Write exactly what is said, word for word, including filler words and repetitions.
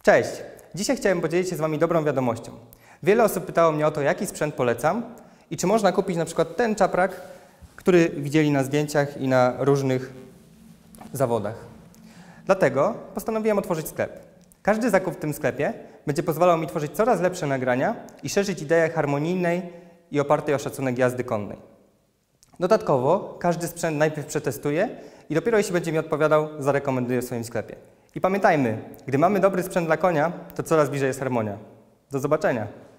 Cześć! Dzisiaj chciałem podzielić się z Wami dobrą wiadomością. Wiele osób pytało mnie o to, jaki sprzęt polecam i czy można kupić na przykład ten czaprak, który widzieli na zdjęciach i na różnych zawodach. Dlatego postanowiłem otworzyć sklep. Każdy zakup w tym sklepie będzie pozwalał mi tworzyć coraz lepsze nagrania i szerzyć ideę harmonijnej i opartej o szacunek jazdy konnej. Dodatkowo każdy sprzęt najpierw przetestuję i dopiero jeśli będzie mi odpowiadał, zarekomenduję w swoim sklepie. I pamiętajmy, gdy mamy dobry sprzęt dla konia, to coraz bliżej jest harmonia. Do zobaczenia!